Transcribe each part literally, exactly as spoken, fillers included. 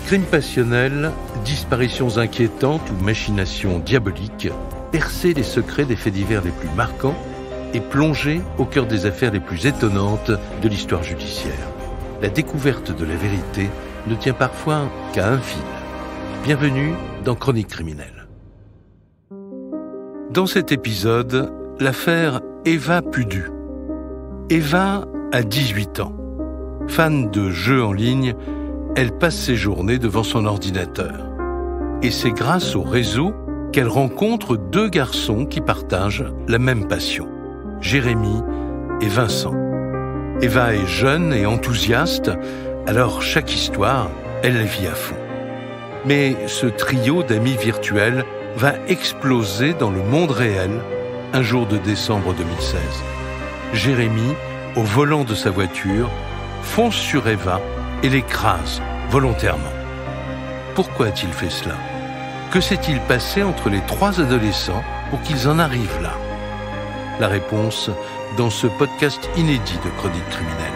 Crimes passionnels, disparitions inquiétantes ou machinations diaboliques, percer les secrets des faits divers les plus marquants et plonger au cœur des affaires les plus étonnantes de l'histoire judiciaire. La découverte de la vérité ne tient parfois qu'à un fil. Bienvenue dans Chroniques criminelles. Dans cet épisode, l'affaire Eva Pudu. Eva a dix-huit ans. Fan de jeux en ligne, elle passe ses journées devant son ordinateur. Et c'est grâce au réseau qu'elle rencontre deux garçons qui partagent la même passion, Jérémy et Vincent. Eva est jeune et enthousiaste, alors chaque histoire, elle la vit à fond. Mais ce trio d'amis virtuels va exploser dans le monde réel un jour de décembre deux mille seize. Jérémy, au volant de sa voiture, fonce sur Eva et l'écrase volontairement. Pourquoi a-t-il fait cela ? Que s'est-il passé entre les trois adolescents pour qu'ils en arrivent là ? La réponse dans ce podcast inédit de Chroniques criminelles.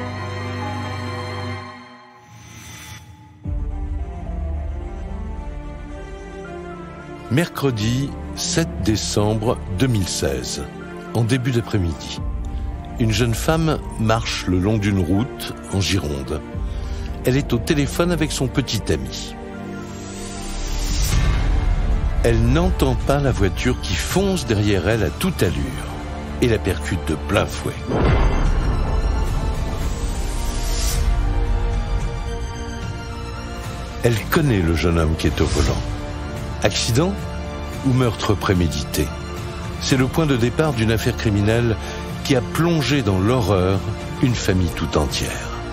Mercredi sept décembre deux mille seize, en début d'après-midi. Une jeune femme marche le long d'une route en Gironde. Elle est au téléphone avec son petit ami. Elle n'entend pas la voiture qui fonce derrière elle à toute allure et la percute de plein fouet. Elle connaît le jeune homme qui est au volant. Accident ou meurtre prémédité ? C'est le point de départ d'une affaire criminelle qui a plongé dans l'horreur une famille tout entière.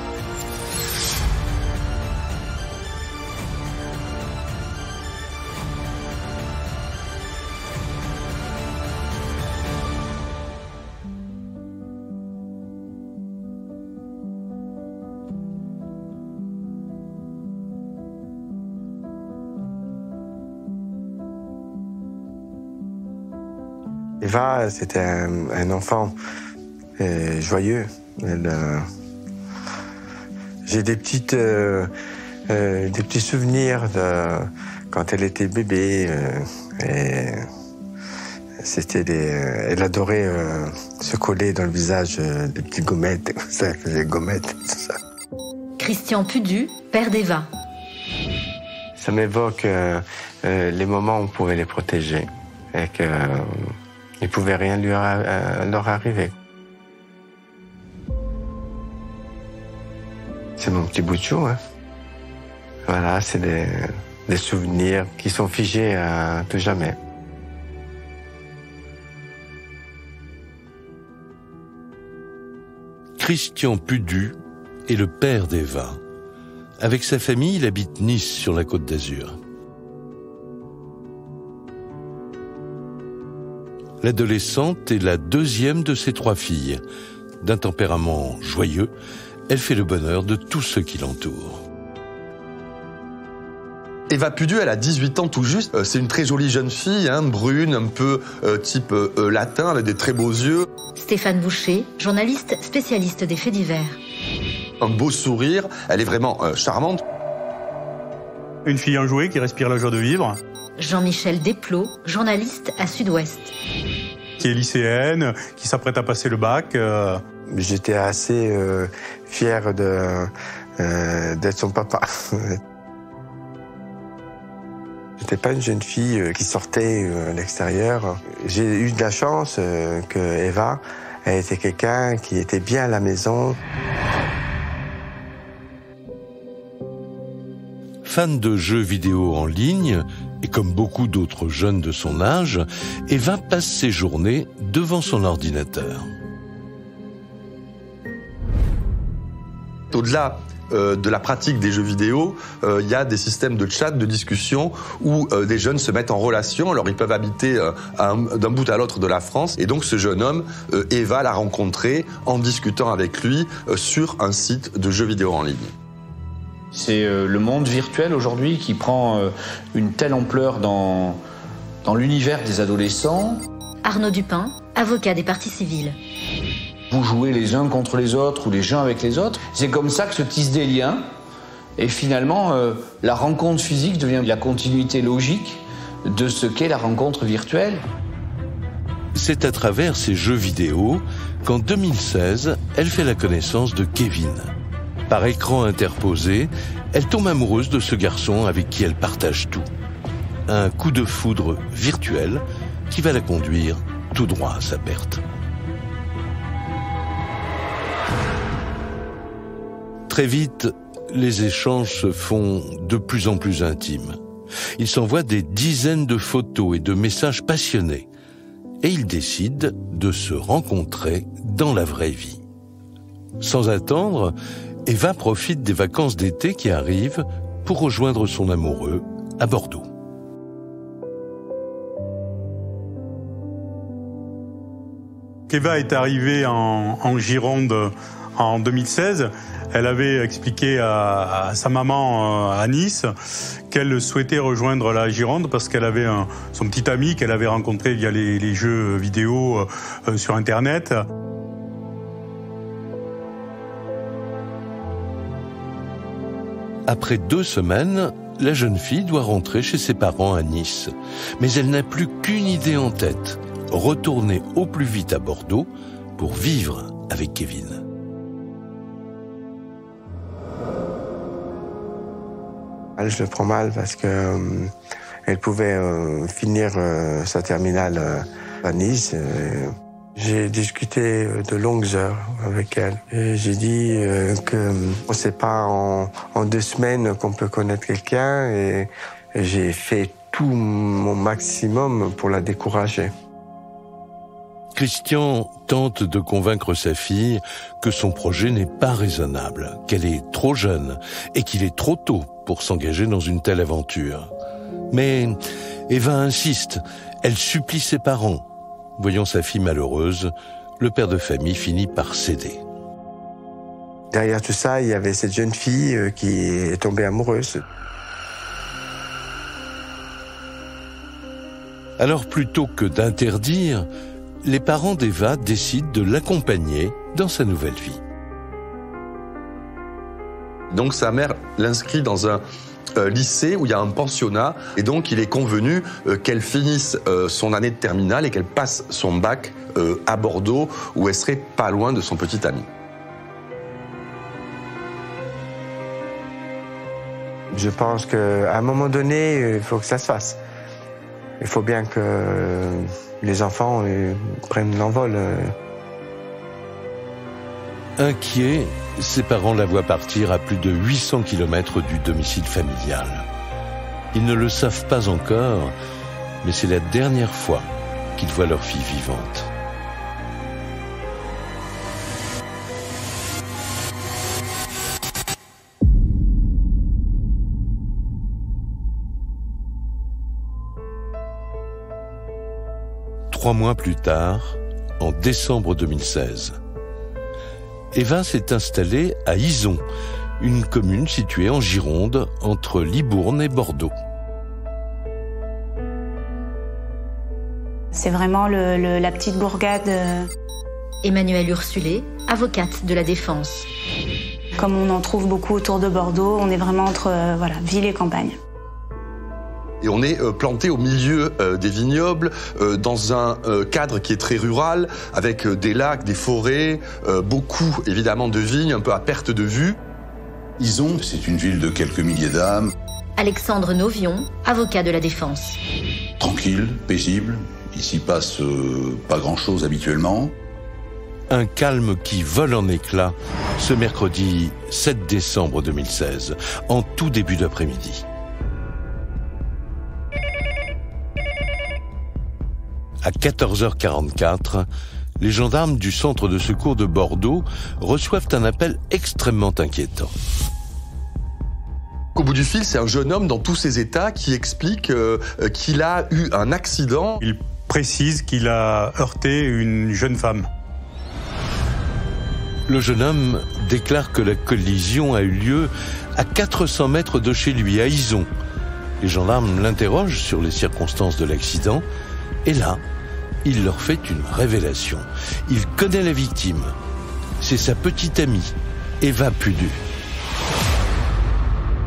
Eva, c'était un, un enfant euh, joyeux. Elle, euh, j'ai des petites, euh, euh, des petits souvenirs de quand elle était bébé. Euh, et c'était des, elle adorait euh, se coller dans le visage euh, des petites gommettes, ça faisait gommettes, tout ça. Christian Pudu, père d'Eva. Ça m'évoque euh, euh, les moments où on pouvait les protéger et que euh, il ne pouvait rien lui euh, leur arriver. C'est mon petit bout de chou, hein. Voilà, c'est des, des souvenirs qui sont figés à tout jamais. Christian Pudu est le père d'Eva. Avec sa famille, il habite Nice, sur la Côte d'Azur. L'adolescente est la deuxième de ses trois filles. D'un tempérament joyeux, elle fait le bonheur de tous ceux qui l'entourent. Eva Pudu, elle a dix-huit ans tout juste. C'est une très jolie jeune fille, hein, brune, un peu euh, type euh, latin, avec des très beaux yeux. Stéphane Boucher, journaliste spécialiste des faits divers. Un beau sourire, elle est vraiment euh, charmante. Une fille enjouée qui respire la joie de vivre. Jean-Michel Desplot, journaliste à Sud-Ouest. Qui est lycéenne, qui s'apprête à passer le bac. Euh... J'étais assez euh, fier de, euh, d'être son papa. J'étais pas une jeune fille qui sortait à l'extérieur. J'ai eu de la chance euh, que Eva, elle était quelqu'un qui était bien à la maison. Fan de jeux vidéo en ligne, et comme beaucoup d'autres jeunes de son âge, Eva passe ses journées devant son ordinateur. Au-delà euh, de la pratique des jeux vidéo, il euh, y a des systèmes de chat, de discussion, où euh, des jeunes se mettent en relation. Alors ils peuvent habiter euh, d'un bout à l'autre de la France. Et donc ce jeune homme, euh, Eva l'a rencontré en discutant avec lui euh, sur un site de jeux vidéo en ligne. C'est le monde virtuel aujourd'hui qui prend une telle ampleur dans, dans l'univers des adolescents. Arnaud Dupin, avocat des parties civiles. Vous jouez les uns contre les autres ou les uns avec les autres. C'est comme ça que se tissent des liens Et finalement, euh, la rencontre physique devient la continuité logique de ce qu'est la rencontre virtuelle. C'est à travers ces jeux vidéo qu'en deux mille seize, elle fait la connaissance de Kevin. Par écran interposé, elle tombe amoureuse de ce garçon avec qui elle partage tout. Un coup de foudre virtuel qui va la conduire tout droit à sa perte. Très vite, les échanges se font de plus en plus intimes. Ils s'envoient des dizaines de photos et de messages passionnés. Et ils décident de se rencontrer dans la vraie vie. Sans attendre, Eva profite des vacances d'été qui arrivent pour rejoindre son amoureux à Bordeaux. Eva est arrivée en, en Gironde en deux mille seize. Elle avait expliqué à, à sa maman à Nice qu'elle souhaitait rejoindre la Gironde parce qu'elle avait un, son petit ami qu'elle avait rencontré via les, les jeux vidéo euh, sur Internet. Après deux semaines, la jeune fille doit rentrer chez ses parents à Nice. Mais elle n'a plus qu'une idée en tête, retourner au plus vite à Bordeaux pour vivre avec Kevin. Je le prends mal parce que euh, elle pouvait euh, finir euh, sa terminale euh, à Nice. Euh, j'ai discuté de longues heures avec elle. Et j'ai dit euh, que on sait pas en, en deux semaines qu'on peut connaître quelqu'un et, et j'ai fait tout mon maximum pour la décourager. Christian tente de convaincre sa fille que son projet n'est pas raisonnable, qu'elle est trop jeune et qu'il est trop tôt pour s'engager dans une telle aventure. Mais Eva insiste, elle supplie ses parents. Voyant sa fille malheureuse, le père de famille finit par céder. Derrière tout ça, il y avait cette jeune fille qui est tombée amoureuse. Alors plutôt que d'interdire, les parents d'Eva décident de l'accompagner dans sa nouvelle vie. Donc sa mère l'inscrit dans un euh, lycée où il y a un pensionnat et donc il est convenu euh, qu'elle finisse euh, son année de terminale et qu'elle passe son bac euh, à Bordeaux où elle serait pas loin de son petit ami. Je pense qu'à un moment donné, il faut que ça se fasse. Il faut bien que les enfants prennent l'envol. Inquiets, ses parents la voient partir à plus de huit cents kilomètres du domicile familial. Ils ne le savent pas encore, mais c'est la dernière fois qu'ils voient leur fille vivante. Trois mois plus tard, en décembre deux mille seize, Eva s'est installée à Izon, une commune située en Gironde, entre Libourne et Bordeaux. C'est vraiment le, le, la petite bourgade. Emmanuelle Ursulé, avocate de la Défense. Comme on en trouve beaucoup autour de Bordeaux, on est vraiment entre euh, voilà, ville et campagne. Et on est euh, planté au milieu euh, des vignobles, euh, dans un euh, cadre qui est très rural, avec euh, des lacs, des forêts, euh, beaucoup évidemment de vignes, un peu à perte de vue. Izon, c'est une ville de quelques milliers d'âmes. Alexandre Novion, avocat de la Défense. Tranquille, paisible, il s'y passe euh, pas grand-chose habituellement. Un calme qui vole en éclats ce mercredi sept décembre deux mille seize, en tout début d'après-midi. À quatorze heures quarante-quatre, les gendarmes du centre de secours de Bordeaux reçoivent un appel extrêmement inquiétant. Au bout du fil, c'est un jeune homme dans tous ses états qui explique euh, qu'il a eu un accident. Il précise qu'il a heurté une jeune femme. Le jeune homme déclare que la collision a eu lieu à quatre cents mètres de chez lui, à Izon. Les gendarmes l'interrogent sur les circonstances de l'accident. Et là, il leur fait une révélation. Il connaît la victime. C'est sa petite amie, Eva Pudu.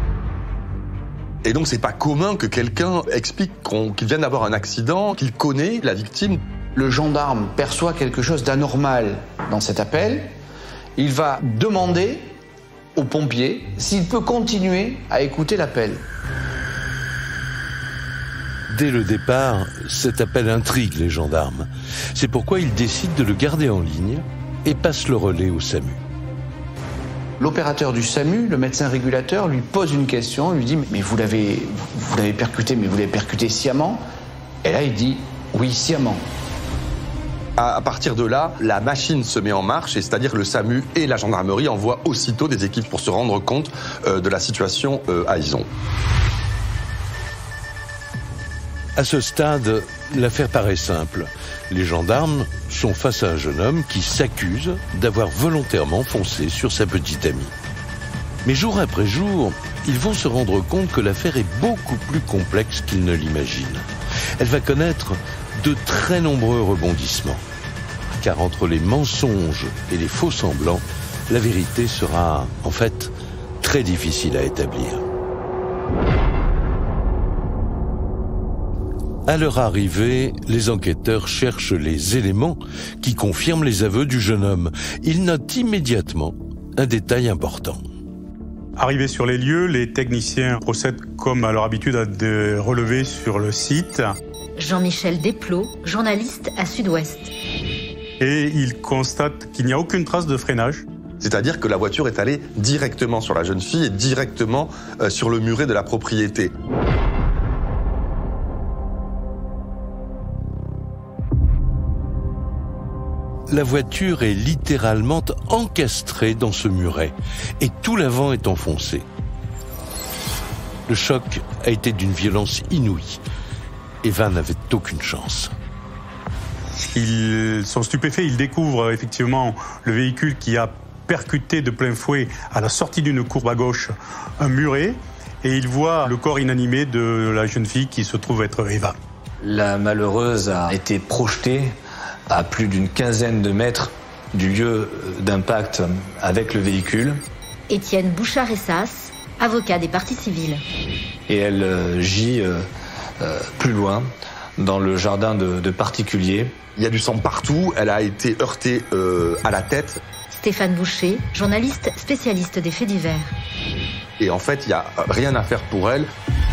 Et donc c'est pas commun que quelqu'un explique qu'on, qu'il vient d'avoir un accident, qu'il connaît la victime. Le gendarme perçoit quelque chose d'anormal dans cet appel. Il va demander au pompier s'il peut continuer à écouter l'appel. Dès le départ, cet appel intrigue les gendarmes. C'est pourquoi ils décident de le garder en ligne et passent le relais au SAMU. L'opérateur du SAMU, le médecin régulateur, lui pose une question, lui dit « Mais vous l'avez, vous l'avez percuté, mais vous l'avez percuté sciemment ?» Et là, il dit « Oui, sciemment ». À partir de là, la machine se met en marche, et c'est-à-dire le SAMU et la gendarmerie envoient aussitôt des équipes pour se rendre compte euh, de la situation euh, à Izon. À ce stade, l'affaire paraît simple. Les gendarmes sont face à un jeune homme qui s'accuse d'avoir volontairement foncé sur sa petite amie. Mais jour après jour, ils vont se rendre compte que l'affaire est beaucoup plus complexe qu'ils ne l'imaginent. Elle va connaître de très nombreux rebondissements. Car entre les mensonges et les faux semblants, la vérité sera, en fait, très difficile à établir. À leur arrivée, les enquêteurs cherchent les éléments qui confirment les aveux du jeune homme. Ils notent immédiatement un détail important. Arrivés sur les lieux, les techniciens procèdent comme à leur habitude à des relevés sur le site. Jean-Michel Desplot, journaliste à Sud-Ouest. Et ils constatent qu'il n'y a aucune trace de freinage. C'est-à-dire que la voiture est allée directement sur la jeune fille et directement euh, sur le muret de la propriété. La voiture est littéralement encastrée dans ce muret et tout l'avant est enfoncé. Le choc a été d'une violence inouïe. Eva n'avait aucune chance. Ils sont stupéfaits, ils découvrent effectivement le véhicule qui a percuté de plein fouet à la sortie d'une courbe à gauche un muret et ils voient le corps inanimé de la jeune fille qui se trouve être Eva. La malheureuse a été projetée à plus d'une quinzaine de mètres du lieu d'impact avec le véhicule. Étienne Bouchard-Essas, avocat des parties civiles. Et elle euh, gît euh, euh, plus loin, dans le jardin de, de particuliers. Il y a du sang partout, elle a été heurtée euh, à la tête. Stéphane Boucher, journaliste spécialiste des faits divers. Et en fait, il n'y a rien à faire pour elle.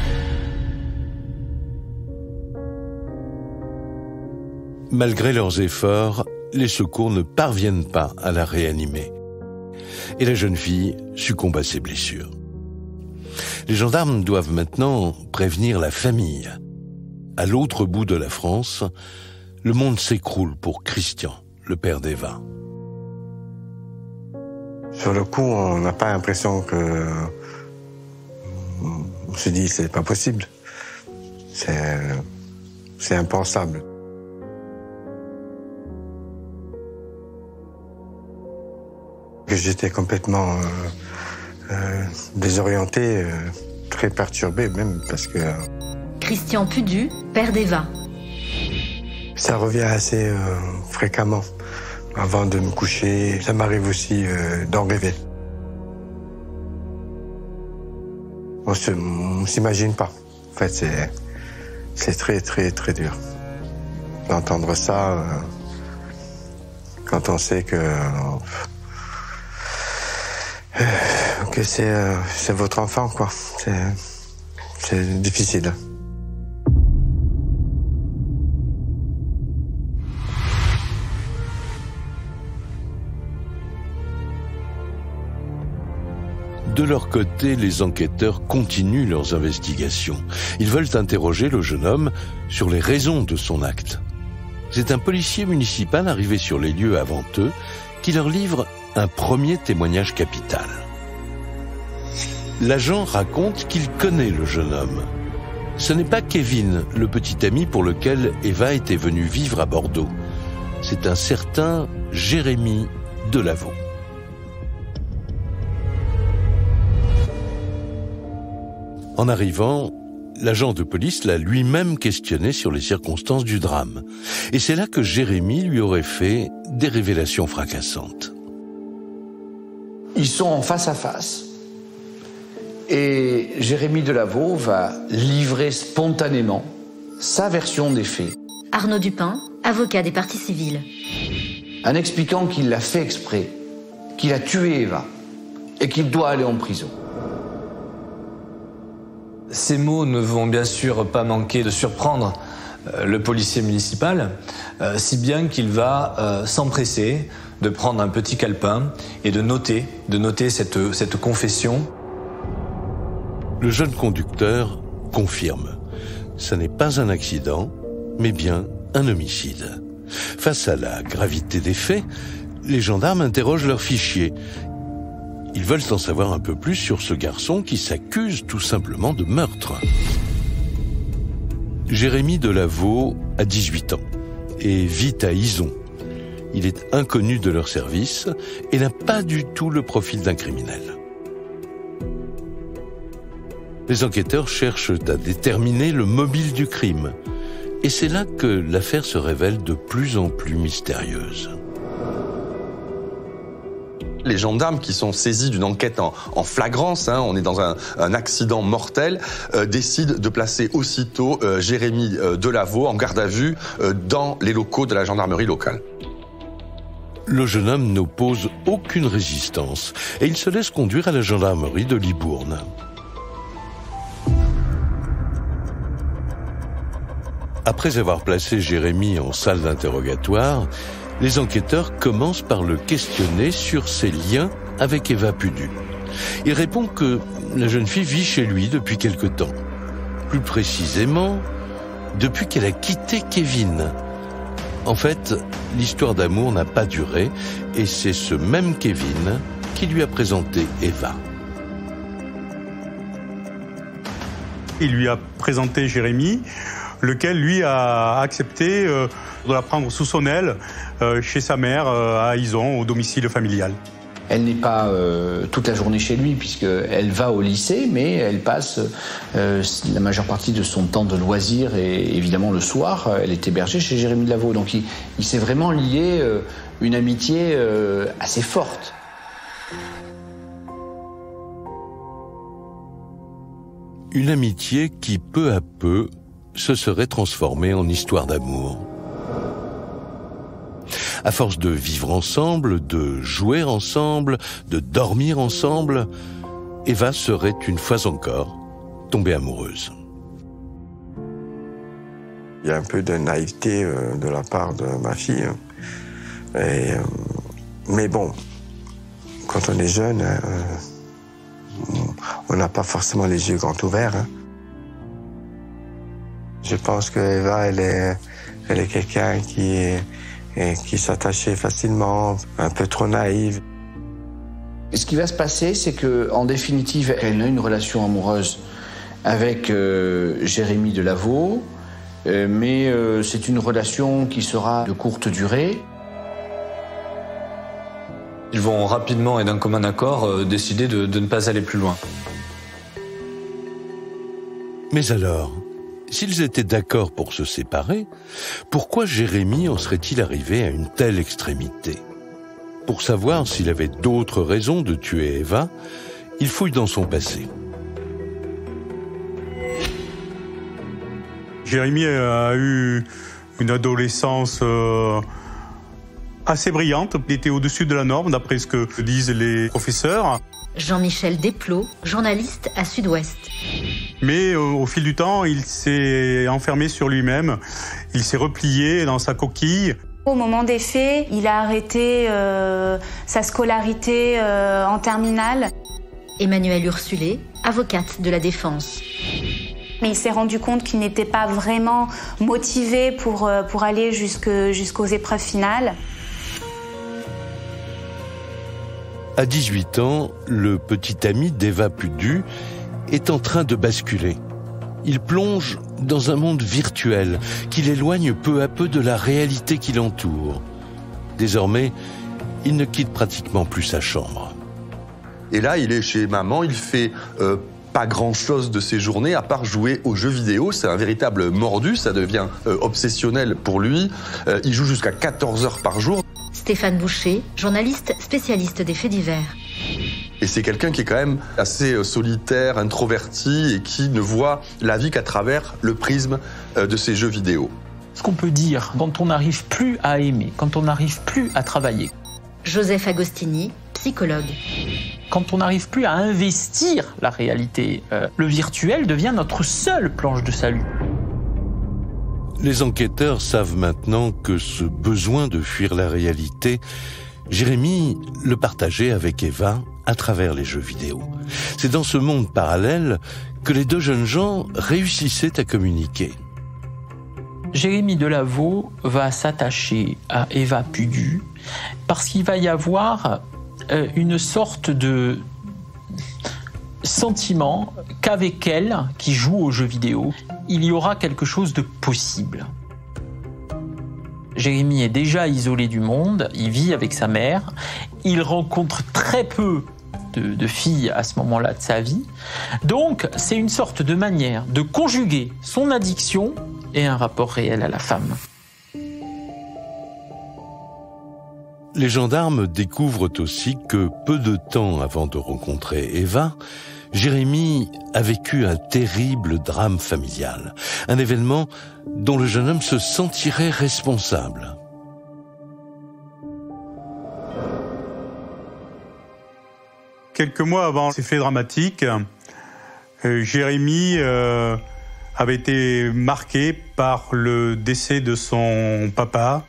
Malgré leurs efforts, les secours ne parviennent pas à la réanimer. Et la jeune fille succombe à ses blessures. Les gendarmes doivent maintenant prévenir la famille. À l'autre bout de la France, le monde s'écroule pour Christian, le père d'Eva. Sur le coup, on n'a pas l'impression que... On se dit, c'est pas possible. C'est... C'est impensable. J'étais complètement euh, euh, désorienté, euh, très perturbé même, parce que... Christian Pudu, père d'Eva. Ça revient assez euh, fréquemment. Avant de me coucher, ça m'arrive aussi euh, d'en rêver. On se, on s'imagine pas. En fait, c'est, c'est très, très, très dur d'entendre ça euh, quand on sait que... Euh, que c'est, euh, c'est votre enfant, quoi. C'est, c'est difficile. De leur côté, les enquêteurs continuent leurs investigations. Ils veulent interroger le jeune homme sur les raisons de son acte. C'est un policier municipal arrivé sur les lieux avant eux qui leur livre un premier témoignage capital. L'agent raconte qu'il connaît le jeune homme. Ce n'est pas Kevin, le petit ami pour lequel Eva était venue vivre à Bordeaux. C'est un certain Jérémy Delavaux. En arrivant, l'agent de police l'a lui-même questionné sur les circonstances du drame. Et c'est là que Jérémy lui aurait fait des révélations fracassantes. Ils sont en face à face. Et Jérémy Delaveau va livrer spontanément sa version des faits. Arnaud Dupin, avocat des parties civiles. En expliquant qu'il l'a fait exprès, qu'il a tué Eva et qu'il doit aller en prison. Ces mots ne vont bien sûr pas manquer de surprendre le policier municipal, si bien qu'il va s'empresser de prendre un petit calepin et de noter, de noter cette, cette confession. Le jeune conducteur confirme. Ce n'est pas un accident, mais bien un homicide. Face à la gravité des faits, les gendarmes interrogent leur fichier. Ils veulent en savoir un peu plus sur ce garçon qui s'accuse tout simplement de meurtre. Jérémy Delaveau a dix-huit ans et vit à Izon. Il est inconnu de leur service et n'a pas du tout le profil d'un criminel. Les enquêteurs cherchent à déterminer le mobile du crime. Et c'est là que l'affaire se révèle de plus en plus mystérieuse. Les gendarmes qui sont saisis d'une enquête en, en flagrance, hein, on est dans un, un accident mortel, euh, décident de placer aussitôt euh, Jérémy euh, Delaveau en garde à vue euh, dans les locaux de la gendarmerie locale. Le jeune homme n'oppose aucune résistance et il se laisse conduire à la gendarmerie de Libourne. Après avoir placé Jérémy en salle d'interrogatoire, les enquêteurs commencent par le questionner sur ses liens avec Eva Pudu. Il répond que la jeune fille vit chez lui depuis quelque temps. Plus précisément, depuis qu'elle a quitté Kevin. En fait, l'histoire d'amour n'a pas duré et c'est ce même Kevin qui lui a présenté Eva. Il lui a présenté Jérémy, lequel lui a accepté euh, de la prendre sous son aile euh, chez sa mère euh, à Izon, au domicile familial. Elle n'est pas euh, toute la journée chez lui puisqu'elle va au lycée, mais elle passe euh, la majeure partie de son temps de loisir et évidemment le soir, elle est hébergée chez Jérémy Delaveau. Donc il, il s'est vraiment lié euh, une amitié euh, assez forte. Une amitié qui, peu à peu, se serait transformée en histoire d'amour. À force de vivre ensemble, de jouer ensemble, de dormir ensemble, Eva serait une fois encore tombée amoureuse. Il y a un peu de naïveté euh, de la part de ma fille. Et, euh, mais bon, quand on est jeune, euh, on n'a pas forcément les yeux grands ouverts. Hein. Je pense que Eva, elle est, elle est quelqu'un qui est, qui s'attachait facilement, un peu trop naïve. Ce qui va se passer, c'est que, en définitive, elle a une relation amoureuse avec euh, Jérémy Delaveau, euh, mais euh, c'est une relation qui sera de courte durée. Ils vont rapidement et d'un commun accord euh, décider de, de ne pas aller plus loin. Mais alors, s'ils étaient d'accord pour se séparer, pourquoi Jérémy en serait-il arrivé à une telle extrémité? Pour savoir s'il avait d'autres raisons de tuer Eva, il fouille dans son passé. Jérémy a eu une adolescence euh, assez brillante. Il était au-dessus de la norme, d'après ce que disent les professeurs. Jean-Michel Desplot, journaliste à Sud-Ouest. Mais euh, au fil du temps, il s'est enfermé sur lui-même. Il s'est replié dans sa coquille. Au moment des faits, il a arrêté euh, sa scolarité euh, en terminale. Emmanuelle Ursulé, avocate de la défense. Mais il s'est rendu compte qu'il n'était pas vraiment motivé pour, euh, pour aller jusque, jusqu'aux épreuves finales. À dix-huit ans, le petit ami d'Eva Pudu est en train de basculer. Il plonge dans un monde virtuel qui l'éloigne peu à peu de la réalité qui l'entoure. Désormais, il ne quitte pratiquement plus sa chambre. Et là, il est chez maman, il fait euh, pas grand-chose de ses journées à part jouer aux jeux vidéo. C'est un véritable mordu, ça devient euh, obsessionnel pour lui. Euh, il joue jusqu'à quatorze heures par jour. Stéphane Boucher, journaliste spécialiste des faits divers. Et c'est quelqu'un qui est quand même assez solitaire, introverti et qui ne voit la vie qu'à travers le prisme de ces jeux vidéo. Ce qu'on peut dire quand on n'arrive plus à aimer, quand on n'arrive plus à travailler. Joseph Agostini, psychologue. Quand on n'arrive plus à investir la réalité, euh, le virtuel devient notre seule planche de salut. Les enquêteurs savent maintenant que ce besoin de fuir la réalité, Jérémy le partageait avec Eva à travers les jeux vidéo. C'est dans ce monde parallèle que les deux jeunes gens réussissaient à communiquer. Jérémy Delaveau va s'attacher à Eva Pudu parce qu'il va y avoir euh, une sorte de sentiment qu'avec elle, qui joue aux jeux vidéo, il y aura quelque chose de possible. Jérémy est déjà isolé du monde, il vit avec sa mère, il rencontre très peu de, de filles à ce moment-là de sa vie. Donc, c'est une sorte de manière de conjuguer son addiction et un rapport réel à la femme. Les gendarmes découvrent aussi que peu de temps avant de rencontrer Eva, Jérémy a vécu un terrible drame familial, un événement dont le jeune homme se sentirait responsable. Quelques mois avant ces faits dramatiques, euh, Jérémy euh, avait été marqué par le décès de son papa.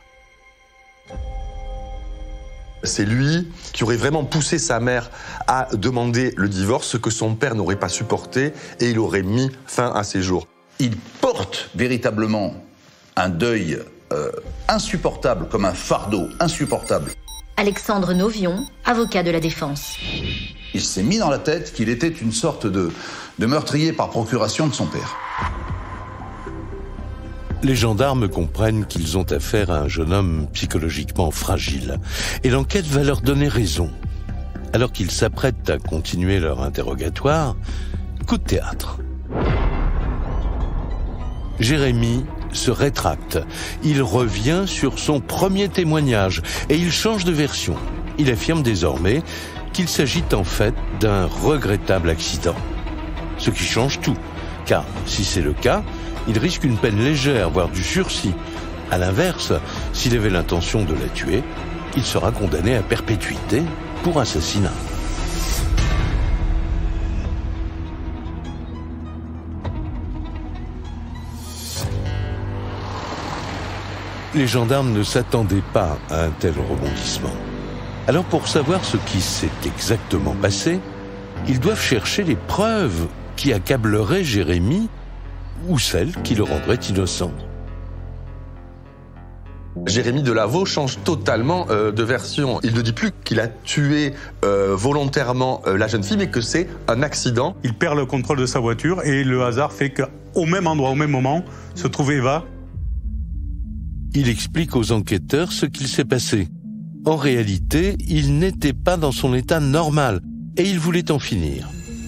C'est lui qui aurait vraiment poussé sa mère à demander le divorce, ce que son père n'aurait pas supporté, et il aurait mis fin à ses jours. Il porte véritablement un deuil euh, insupportable, comme un fardeau insupportable. Alexandre Novion, avocat de la défense. Il s'est mis dans la tête qu'il était une sorte de, de meurtrier par procuration de son père. Les gendarmes comprennent qu'ils ont affaire à un jeune homme psychologiquement fragile, et l'enquête va leur donner raison. Alors qu'ils s'apprêtent à continuer leur interrogatoire, coup de théâtre. Jérémy se rétracte. Il revient sur son premier témoignage et il change de version. Il affirme désormais qu'il s'agit en fait d'un regrettable accident. Ce qui change tout, car si c'est le cas, il risque une peine légère, voire du sursis. À l'inverse, s'il avait l'intention de la tuer, il sera condamné à perpétuité pour assassinat. Les gendarmes ne s'attendaient pas à un tel rebondissement. Alors pour savoir ce qui s'est exactement passé, ils doivent chercher les preuves qui accableraient Jérémy ou celles qui le rendraient innocent. Jérémy Delaveau change totalement euh, de version. Il ne dit plus qu'il a tué euh, volontairement euh, la jeune fille, mais que c'est un accident. Il perd le contrôle de sa voiture et le hasard fait qu'au même endroit, au même moment, se trouve Eva. Il explique aux enquêteurs ce qu'il s'est passé. En réalité, il n'était pas dans son état normal et il voulait en finir.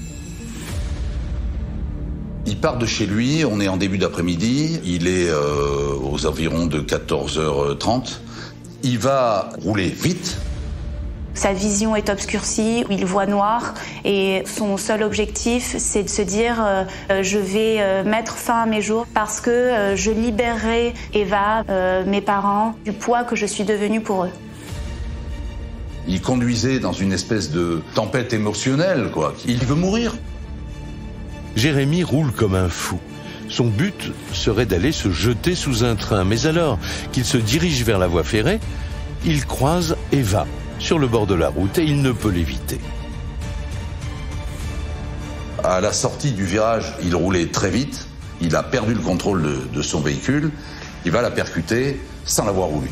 Il part de chez lui, on est en début d'après-midi, il est euh, aux environs de quatorze heures trente. Il va rouler vite. Sa vision est obscurcie, il voit noir et son seul objectif c'est de se dire euh, je vais euh, mettre fin à mes jours parce que euh, je libérerai Eva, euh, mes parents, du poids que je suis devenue pour eux. Il conduisait dans une espèce de tempête émotionnelle, quoi. Il veut mourir. Jérémy roule comme un fou. Son but serait d'aller se jeter sous un train. Mais alors qu'il se dirige vers la voie ferrée, il croise Eva sur le bord de la route et il ne peut l'éviter. À la sortie du virage, il roulait très vite. Il a perdu le contrôle de, de son véhicule. Il va la percuter sans l'avoir voulu.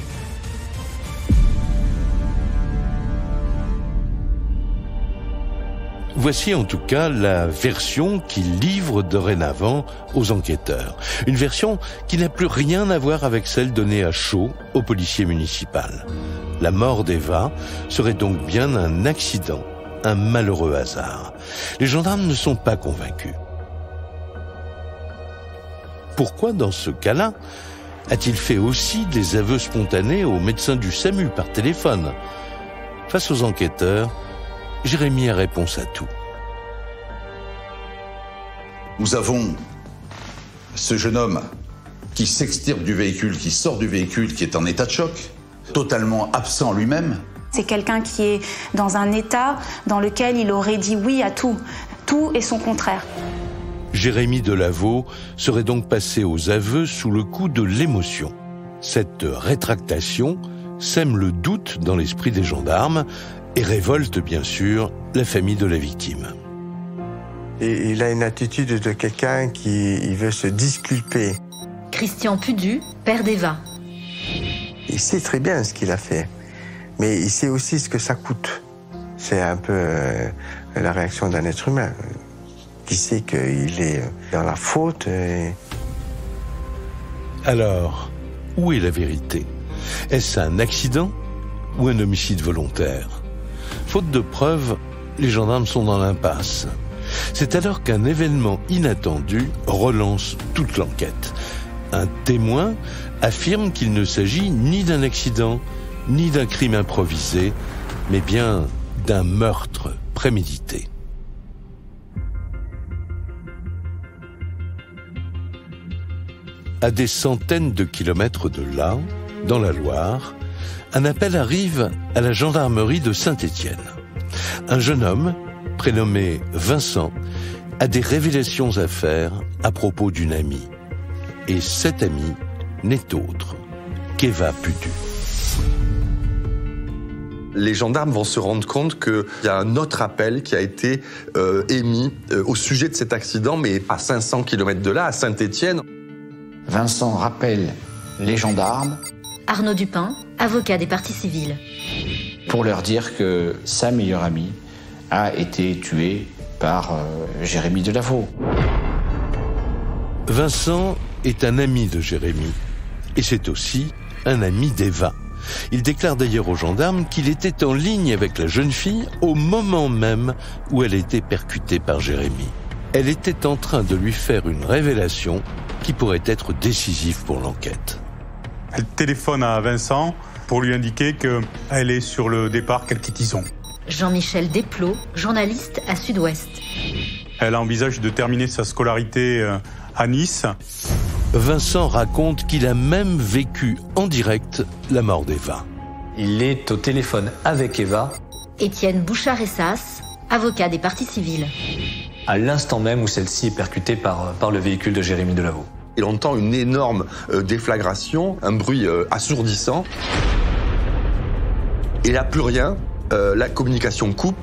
Voici en tout cas la version qu'il livre dorénavant aux enquêteurs. Une version qui n'a plus rien à voir avec celle donnée à chaud au policier municipal. La mort d'Eva serait donc bien un accident, un malheureux hasard. Les gendarmes ne sont pas convaincus. Pourquoi, dans ce cas-là, a-t-il fait aussi des aveux spontanés au médecin du SAMU par téléphone? Face aux enquêteurs, Jérémy a réponse à tout. Nous avons ce jeune homme qui s'extirpe du véhicule, qui sort du véhicule, qui est en état de choc, totalement absent lui-même. C'est quelqu'un qui est dans un état dans lequel il aurait dit oui à tout. Tout et son contraire. Jérémy Delaveau serait donc passé aux aveux sous le coup de l'émotion. Cette rétractation sème le doute dans l'esprit des gendarmes et révolte bien sûr la famille de la victime. Et il a une attitude de quelqu'un qui il veut se disculper. Christian Pudu, père d'Eva. Il sait très bien ce qu'il a fait, mais il sait aussi ce que ça coûte. C'est un peu euh, la réaction d'un être humain qui sait qu'il est dans la faute. Et... Alors, où est la vérité? Est-ce un accident ou un homicide volontaire? Faute de preuves, les gendarmes sont dans l'impasse. C'est alors qu'un événement inattendu relance toute l'enquête. Un témoin affirme qu'il ne s'agit ni d'un accident, ni d'un crime improvisé, mais bien d'un meurtre prémédité. À des centaines de kilomètres de là, dans la Loire, un appel arrive à la gendarmerie de Saint-Étienne. Un jeune homme, prénommé Vincent, a des révélations à faire à propos d'une amie. Et cette amie n'est autre qu'Eva Pudu. Les gendarmes vont se rendre compte qu'il y a un autre appel qui a été euh, émis euh, au sujet de cet accident, mais à cinq cents kilomètres de là, à Saint-Étienne. Vincent rappelle les gendarmes. Arnaud Dupin, avocat des parties civiles. Pour leur dire que sa meilleure amie a été tuée par euh, Jérémy Delaveau. Vincent est un ami de Jérémy et c'est aussi un ami d'Eva. Il déclare d'ailleurs aux gendarmes qu'il était en ligne avec la jeune fille au moment même où elle était percutée par Jérémy. Elle était en train de lui faire une révélation qui pourrait être décisive pour l'enquête. Elle téléphone à Vincent pour lui indiquer qu'elle est sur le départ qu'elle quitte Ison. Jean-Michel Desplot, journaliste à Sud-Ouest. Elle envisage de terminer sa scolarité à Nice. Vincent raconte qu'il a même vécu en direct la mort d'Eva. Il est au téléphone avec Eva. Étienne Bouchard-Essas, avocat des parties civiles. À l'instant même où celle-ci est percutée par, par le véhicule de Jérémy Delaveau. Il entend une énorme euh, déflagration, un bruit euh, assourdissant. Et là, plus rien, euh, la communication coupe.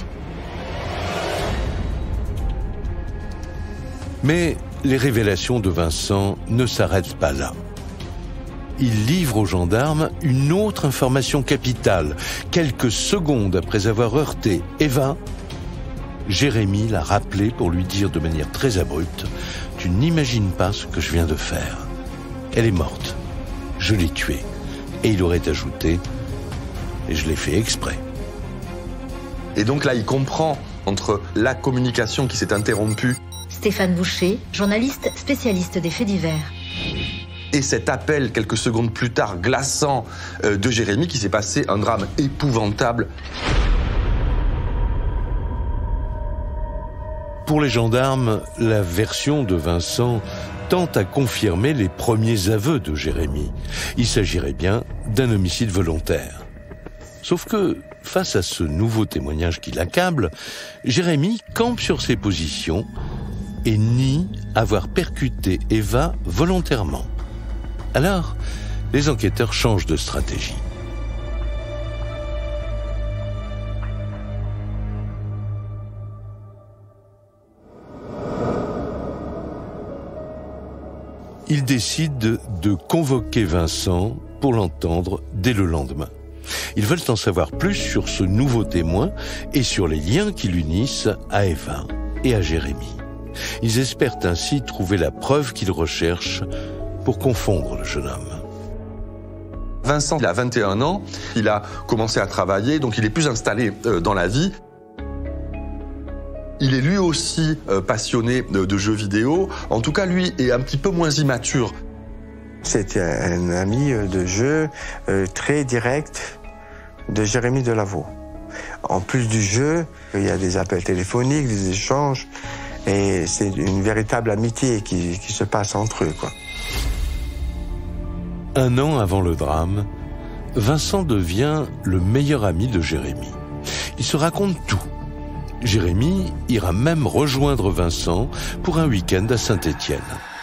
Mais les révélations de Vincent ne s'arrêtent pas là. Il livre aux gendarmes une autre information capitale. Quelques secondes après avoir heurté Eva, Jérémy l'a rappelé pour lui dire de manière très abrupte « Tu n'imagines pas ce que je viens de faire. Elle est morte. Je l'ai tuée. » Et il aurait ajouté « Et je l'ai fait exprès. » Et donc là, il comprend entre la communication qui s'est interrompue Stéphane Boucher, journaliste spécialiste des faits divers. Et cet appel, quelques secondes plus tard, glaçant euh, de Jérémy, qui s'est passé un drame épouvantable. Pour les gendarmes, la version de Vincent tente à confirmer les premiers aveux de Jérémy. Il s'agirait bien d'un homicide volontaire. Sauf que, face à ce nouveau témoignage qui l'accable, Jérémy campe sur ses positions et nie avoir percuté Eva volontairement. Alors, les enquêteurs changent de stratégie. Ils décident de convoquer Vincent pour l'entendre dès le lendemain. Ils veulent en savoir plus sur ce nouveau témoin et sur les liens qui l'unissent à Eva et à Jérémy. Ils espèrent ainsi trouver la preuve qu'ils recherchent pour confondre le jeune homme. Vincent, il a vingt et un ans, il a commencé à travailler, donc il est plus installé euh, dans la vie. Il est lui aussi euh, passionné de, de jeux vidéo, en tout cas lui est un petit peu moins immature. C'était un ami de jeu euh, très direct de Jérémy Delaveau. En plus du jeu, il y a des appels téléphoniques, des échanges, et c'est une véritable amitié qui, qui se passe entre eux, quoi. Un an avant le drame, Vincent devient le meilleur ami de Jérémy. Il se raconte tout. Jérémy ira même rejoindre Vincent pour un week-end à Saint-Étienne.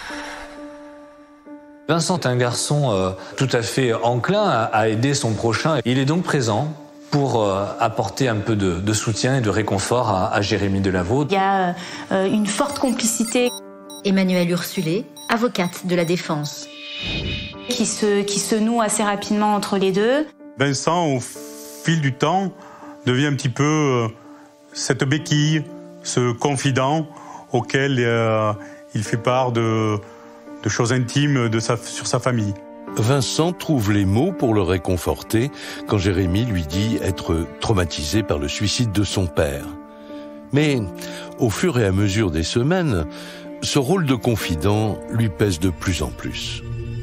Vincent est un garçon euh, tout à fait enclin à, à aider son prochain. Il est donc présent pour euh, apporter un peu de, de soutien et de réconfort à, à Jérémy Delaveau. Il y a euh, une forte complicité. Emmanuelle Ursulé, avocate de la défense. Qui se, qui se noue assez rapidement entre les deux. Vincent, au fil du temps, devient un petit peu euh, cette béquille, ce confident auquel euh, il fait part de, de choses intimes de sa, sur sa famille. Vincent trouve les mots pour le réconforter quand Jérémy lui dit être traumatisé par le suicide de son père. Mais au fur et à mesure des semaines, ce rôle de confident lui pèse de plus en plus.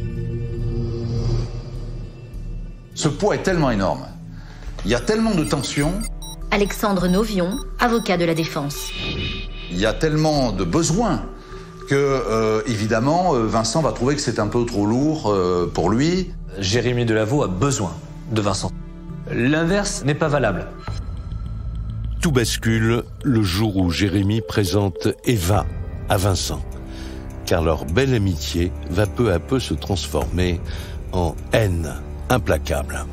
Ce poids est tellement énorme. Il y a tellement de tensions. Alexandre Novion, avocat de la défense. Il y a tellement de besoins que, euh, évidemment, Vincent va trouver que c'est un peu trop lourd euh, pour lui. Jérémy Delaveau a besoin de Vincent. L'inverse n'est pas valable. Tout bascule le jour où Jérémy présente Eva à Vincent, car leur belle amitié va peu à peu se transformer en haine implacable.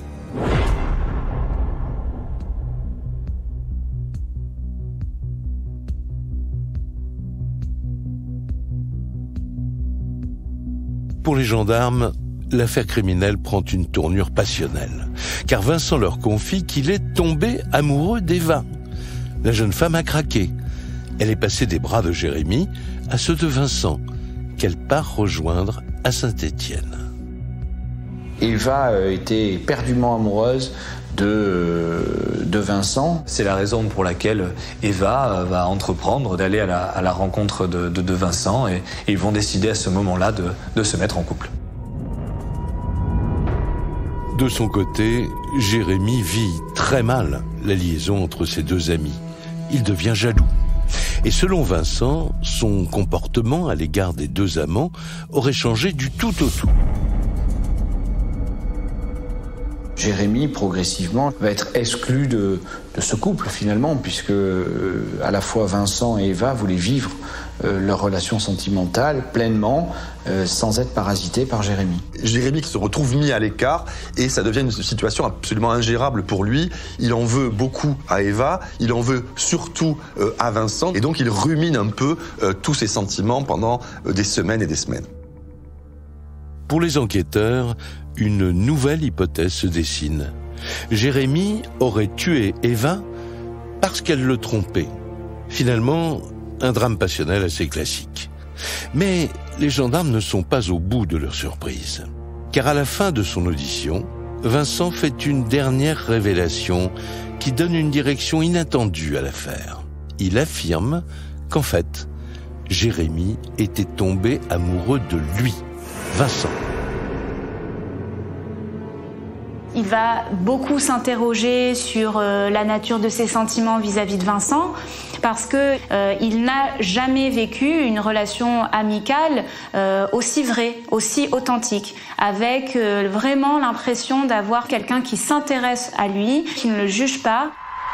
Pour les gendarmes, l'affaire criminelle prend une tournure passionnelle, car Vincent leur confie qu'il est tombé amoureux d'Eva. La jeune femme a craqué. Elle est passée des bras de Jérémy à ceux de Vincent, qu'elle part rejoindre à Saint-Étienne. Eva était éperdument amoureuse de, de Vincent. C'est la raison pour laquelle Eva va entreprendre d'aller à la, à la rencontre de, de, de Vincent et, et ils vont décider à ce moment-là de, de se mettre en couple. De son côté, Jérémy vit très mal la liaison entre ses deux amis. Il devient jaloux. Et selon Vincent, son comportement à l'égard des deux amants aurait changé du tout au tout. Jérémy, progressivement, va être exclu de, de ce couple, finalement, puisque euh, à la fois Vincent et Eva voulaient vivre euh, leur relation sentimentale pleinement, euh, sans être parasités par Jérémy. Jérémy se retrouve mis à l'écart et ça devient une situation absolument ingérable pour lui. Il en veut beaucoup à Eva, il en veut surtout euh, à Vincent, et donc il rumine un peu euh, tous ses sentiments pendant euh, des semaines et des semaines. Pour les enquêteurs, une nouvelle hypothèse se dessine. Jérémy aurait tué Eva parce qu'elle le trompait. Finalement, un drame passionnel assez classique. Mais les gendarmes ne sont pas au bout de leur surprise. Car à la fin de son audition, Vincent fait une dernière révélation qui donne une direction inattendue à l'affaire. Il affirme qu'en fait, Jérémy était tombé amoureux de lui, Vincent. Il va beaucoup s'interroger sur euh, la nature de ses sentiments vis-à-vis de Vincent parce que euh, il n'a jamais vécu une relation amicale euh, aussi vraie, aussi authentique, avec euh, vraiment l'impression d'avoir quelqu'un qui s'intéresse à lui, qui ne le juge pas.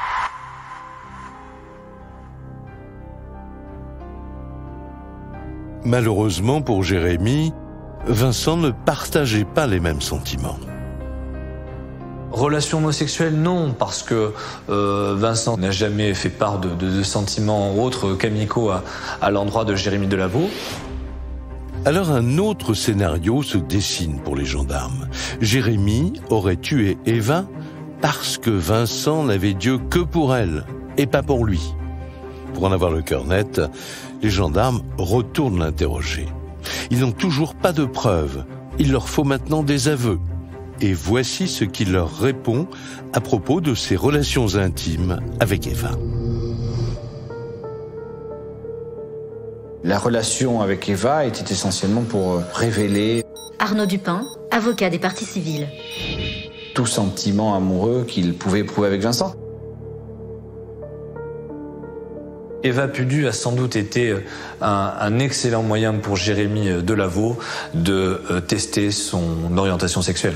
Malheureusement pour Jérémy, Vincent ne partageait pas les mêmes sentiments. Relation homosexuelle, non, parce que euh, Vincent n'a jamais fait part de, de, de sentiments autres qu'amicaux à, à l'endroit de Jérémy Delaveau. Alors un autre scénario se dessine pour les gendarmes. Jérémy aurait tué Eva parce que Vincent n'avait Dieu que pour elle et pas pour lui. Pour en avoir le cœur net, les gendarmes retournent l'interroger. Ils n'ont toujours pas de preuves. Il leur faut maintenant des aveux. Et voici ce qu'il leur répond à propos de ses relations intimes avec Eva. La relation avec Eva était essentiellement pour révéler Arnaud Dupin, avocat des parties civiles. tout sentiment amoureux qu'il pouvait éprouver avec Vincent. Eva Pudu a sans doute été un, un excellent moyen pour Jérémy Delaveau de euh, tester son orientation sexuelle.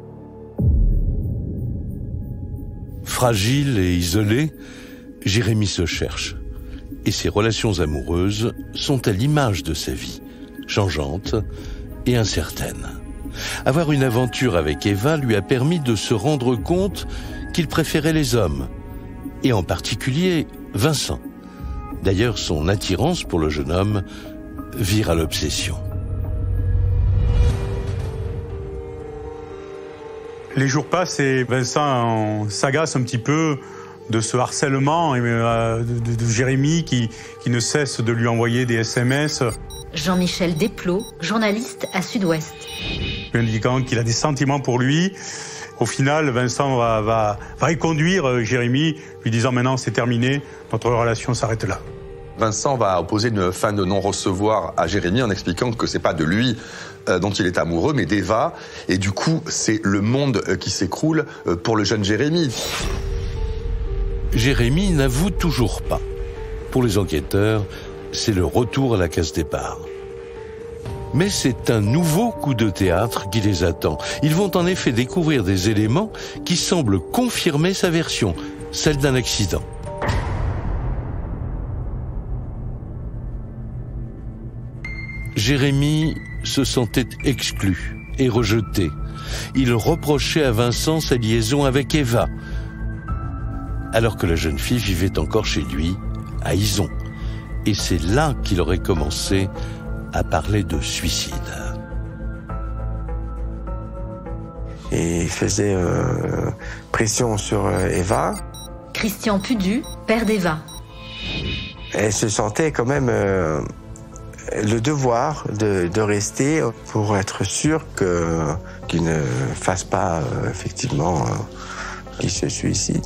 Fragile et isolé, Jérémy se cherche. Et ses relations amoureuses sont à l'image de sa vie, changeante et incertaine. Avoir une aventure avec Eva lui a permis de se rendre compte qu'il préférait les hommes, et en particulier Vincent. D'ailleurs, son attirance pour le jeune homme vire à l'obsession. Les jours passent et Vincent s'agace un petit peu de ce harcèlement de, de, de Jérémy qui, qui ne cesse de lui envoyer des S M S. Jean-Michel Desplot, journaliste à Sud-Ouest. Lui indiquant qu'il a des sentiments pour lui. Au final, Vincent va, va, va y conduire Jérémy, lui disant maintenant c'est terminé, notre relation s'arrête là. Vincent va opposer une fin de non-recevoir à Jérémy en expliquant que c'est pas de lui euh, dont il est amoureux, mais d'Eva. Et du coup, c'est le monde euh, qui s'écroule euh, pour le jeune Jérémy. Jérémy n'avoue toujours pas. Pour les enquêteurs, c'est le retour à la case départ. Mais c'est un nouveau coup de théâtre qui les attend. Ils vont en effet découvrir des éléments qui semblent confirmer sa version, celle d'un accident. Jérémy se sentait exclu et rejeté. Il reprochait à Vincent sa liaison avec Eva, alors que la jeune fille vivait encore chez lui, à Izon. Et c'est là qu'il aurait commencé à parler de suicide. Et il faisait euh, pression sur euh, Eva. Christian Pudu, père d'Eva. Elle se sentait quand même euh, le devoir de, de rester pour être sûr que, qu'il ne fasse pas euh, effectivement euh, qu'il se suicide.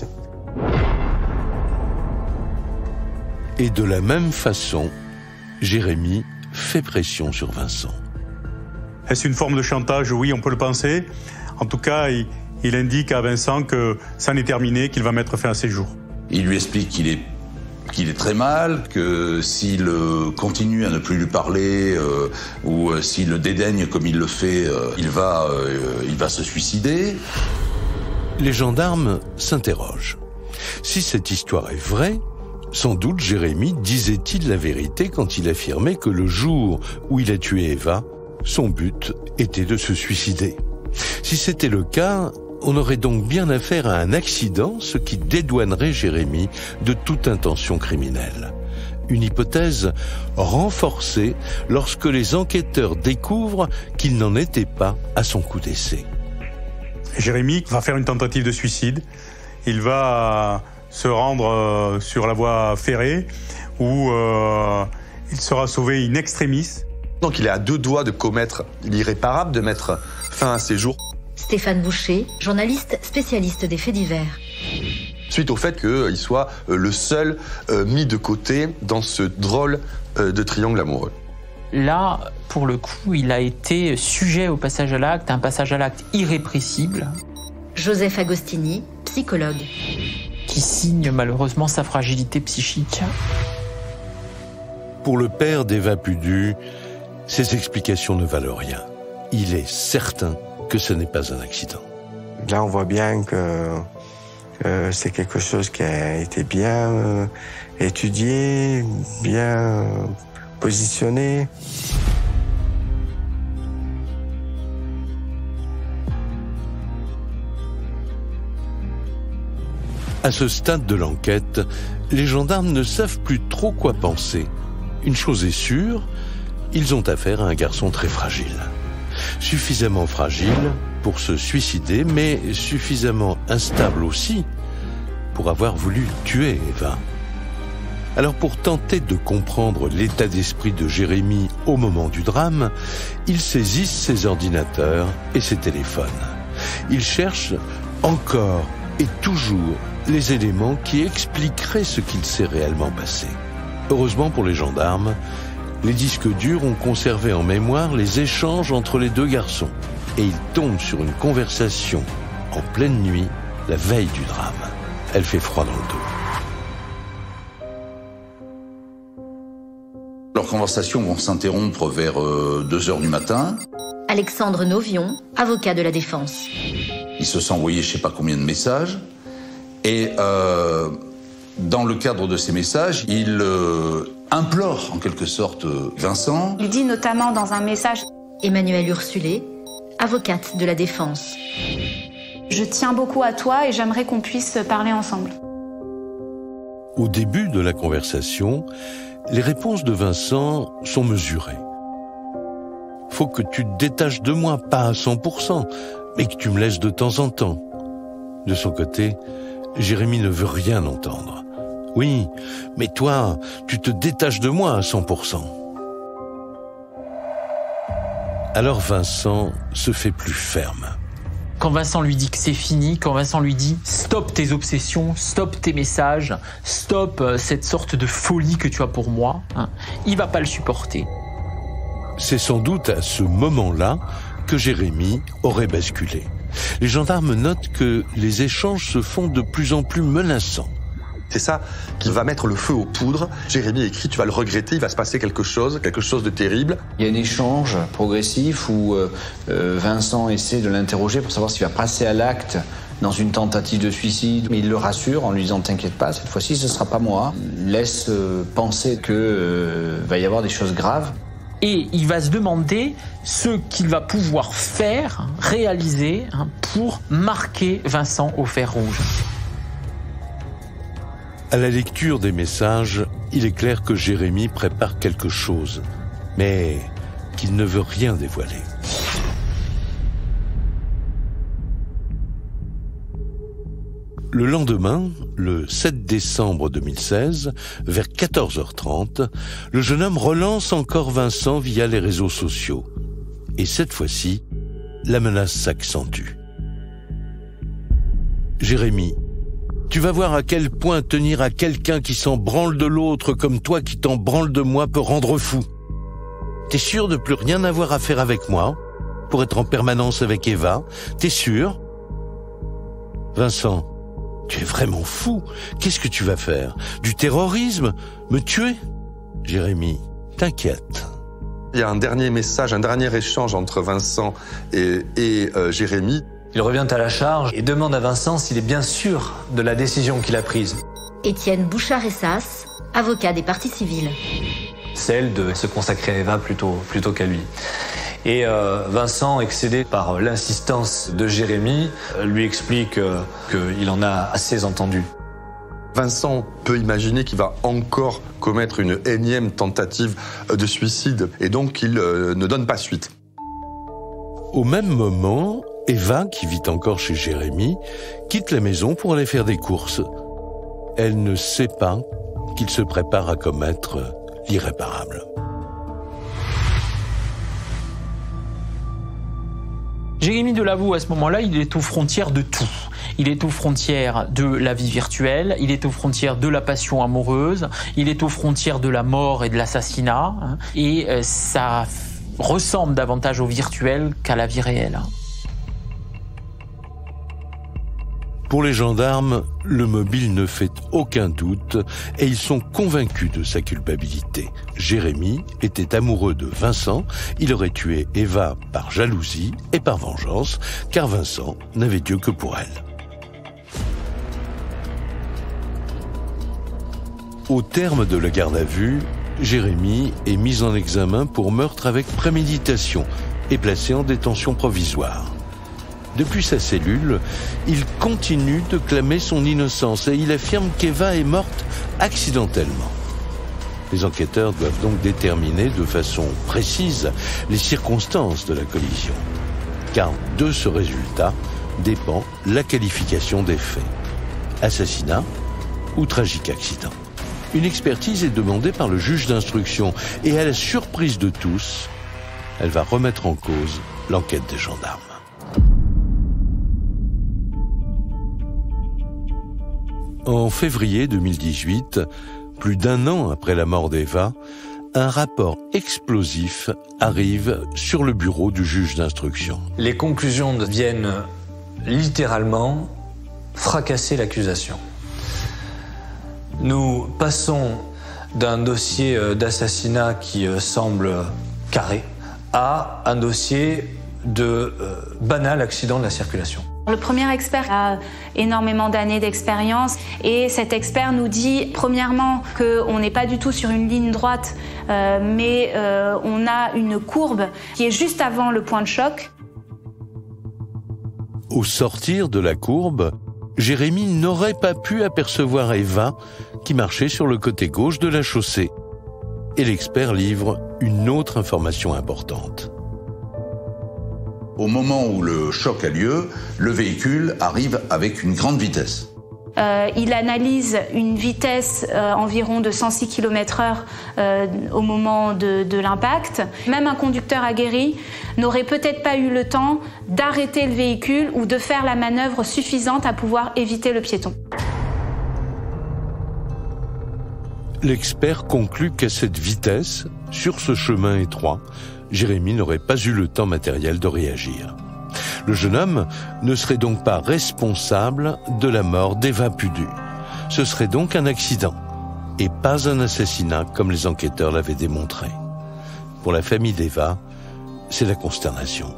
Et de la même façon, Jérémy fait pression sur Vincent. Est-ce une forme de chantage? Oui, on peut le penser. En tout cas, il, il indique à Vincent que ça n'est terminé, qu'il va mettre fin à ses jours. Il lui explique qu'il est, qu'il est très mal, que s'il euh, continue à ne plus lui parler euh, ou euh, s'il le dédaigne comme il le fait, euh, il va, euh, il va se suicider. Les gendarmes s'interrogent. Si cette histoire est vraie, sans doute Jérémy disait-il la vérité quand il affirmait que le jour où il a tué Eva, son but était de se suicider. Si c'était le cas, on aurait donc bien affaire à un accident, ce qui dédouanerait Jérémy de toute intention criminelle. Une hypothèse renforcée lorsque les enquêteurs découvrent qu'il n'en était pas à son coup d'essai. Jérémy va faire une tentative de suicide. Il va se rendre sur la voie ferrée où euh, il sera sauvé in extremis. Donc il est à deux doigts de commettre l'irréparable, de mettre fin à ses jours. Stéphane Boucher, journaliste spécialiste des faits divers. Suite au fait qu'il soit le seul euh, mis de côté dans ce drôle euh, de triangle amoureux. Là, pour le coup, il a été sujet au passage à l'acte, un passage à l'acte irrépressible. Joseph Agostini, psychologue. Qui signe malheureusement sa fragilité psychique. Pour le père d'Eva Pudu, ces explications ne valent rien. Il est certain que ce n'est pas un accident. Là, on voit bien que euh, c'est quelque chose qui a été bien euh, étudié, bien euh, positionné. À ce stade de l'enquête, les gendarmes ne savent plus trop quoi penser. Une chose est sûre, ils ont affaire à un garçon très fragile. Suffisamment fragile pour se suicider, mais suffisamment instable aussi pour avoir voulu tuer Eva. Alors pour tenter de comprendre l'état d'esprit de Jérémy au moment du drame, ils saisissent ses ordinateurs et ses téléphones. Ils cherchent encore et toujours les éléments qui expliqueraient ce qu'il s'est réellement passé. Heureusement pour les gendarmes, les disques durs ont conservé en mémoire les échanges entre les deux garçons et ils tombent sur une conversation en pleine nuit, la veille du drame. Elle fait froid dans le dos. Leurs conversations vont s'interrompre vers euh, deux heures du matin. Alexandre Novion, avocat de la défense. Ils se sont envoyés je ne sais pas combien de messages. Et euh, dans le cadre de ces messages, il euh, implore en quelque sorte Vincent. Il dit notamment dans un message « Emmanuelle Ursulé, avocate de la défense. Je tiens beaucoup à toi et j'aimerais qu'on puisse parler ensemble. » Au début de la conversation, les réponses de Vincent sont mesurées. Faut que tu te détaches de moi, pas à cent pour cent, mais que tu me laisses de temps en temps. De son côté, Jérémy ne veut rien entendre. Oui, mais toi, tu te détaches de moi à cent pour cent. Alors Vincent se fait plus ferme. Quand Vincent lui dit que c'est fini, quand Vincent lui dit « stop tes obsessions, stop tes messages, stop cette sorte de folie que tu as pour moi hein, », il va pas le supporter. C'est sans doute à ce moment-là que Jérémy aurait basculé. Les gendarmes notent que les échanges se font de plus en plus menaçants. C'est ça qui va mettre le feu aux poudres. Jérémy écrit, tu vas le regretter, il va se passer quelque chose, quelque chose de terrible. Il y a un échange progressif où euh, Vincent essaie de l'interroger pour savoir s'il va passer à l'acte dans une tentative de suicide. Mais il le rassure en lui disant « T'inquiète pas, cette fois-ci ce sera pas moi ». Laisse euh, penser que euh, va y avoir des choses graves. Et il va se demander ce qu'il va pouvoir faire, réaliser, hein, pour marquer Vincent au fer rouge. À la lecture des messages, il est clair que Jérémy prépare quelque chose, mais qu'il ne veut rien dévoiler. Le lendemain, le sept décembre deux mille seize, vers quatorze heures trente, le jeune homme relance encore Vincent via les réseaux sociaux. Et cette fois-ci, la menace s'accentue. Jérémy, tu vas voir à quel point tenir à quelqu'un qui s'en branle de l'autre comme toi qui t'en branle de moi peut rendre fou. T'es sûr de plus rien avoir à faire avec moi, pour être en permanence avec Eva? T'es sûr? Vincent, tu es vraiment fou. Qu'est-ce que tu vas faire? Du terrorisme? Me tuer? Jérémy, t'inquiète. Il y a un dernier message, un dernier échange entre Vincent et, et euh, Jérémy. Il revient à la charge et demande à Vincent s'il est bien sûr de la décision qu'il a prise. Étienne Bouchard-Essas, avocat des parties civiles. Celle de se consacrer à Eva plutôt, plutôt qu'à lui. Et euh, Vincent, excédé par l'insistance de Jérémy, euh, lui explique euh, qu'il en a assez entendu. Vincent peut imaginer qu'il va encore commettre une énième tentative de suicide et donc il euh, ne donne pas suite. Au même moment, Eva, qui vit encore chez Jérémy, quitte la maison pour aller faire des courses. Elle ne sait pas qu'il se prépare à commettre l'irréparable. Jérémy Delavaux, à ce moment-là, il est aux frontières de tout. Il est aux frontières de la vie virtuelle, il est aux frontières de la passion amoureuse, il est aux frontières de la mort et de l'assassinat. Hein, et euh, ça ressemble davantage au virtuel qu'à la vie réelle. Pour les gendarmes, le mobile ne fait aucun doute et ils sont convaincus de sa culpabilité. Jérémy était amoureux de Vincent, il aurait tué Eva par jalousie et par vengeance, car Vincent n'avait Dieu que pour elle. Au terme de la garde à vue, Jérémy est mis en examen pour meurtre avec préméditation et placé en détention provisoire. Depuis sa cellule, il continue de clamer son innocence et il affirme qu'Eva est morte accidentellement. Les enquêteurs doivent donc déterminer de façon précise les circonstances de la collision, car de ce résultat dépend la qualification des faits. Assassinat ou tragique accident. Une expertise est demandée par le juge d'instruction et à la surprise de tous, elle va remettre en cause l'enquête des gendarmes. En février deux mille dix-huit, plus d'un an après la mort d'Eva, un rapport explosif arrive sur le bureau du juge d'instruction. Les conclusions viennent littéralement fracasser l'accusation. Nous passons d'un dossier d'assassinat qui semble carré à un dossier de euh, banal accident de la circulation. Le premier expert a énormément d'années d'expérience et cet expert nous dit premièrement qu'on n'est pas du tout sur une ligne droite euh, mais euh, on a une courbe qui est juste avant le point de choc. Au sortir de la courbe, Jérémy n'aurait pas pu apercevoir Eva qui marchait sur le côté gauche de la chaussée. Et l'expert livre une autre information importante. Au moment où le choc a lieu, le véhicule arrive avec une grande vitesse. Euh, il analyse une vitesse euh, environ de cent six kilomètres heure euh, au moment de, de l'impact. Même un conducteur aguerri n'aurait peut-être pas eu le temps d'arrêter le véhicule ou de faire la manœuvre suffisante à pouvoir éviter le piéton. L'expert conclut qu'à cette vitesse, sur ce chemin étroit, Jérémy n'aurait pas eu le temps matériel de réagir. Le jeune homme ne serait donc pas responsable de la mort d'Eva Pudu. Ce serait donc un accident, et pas un assassinat comme les enquêteurs l'avaient démontré. Pour la famille d'Eva, c'est la consternation.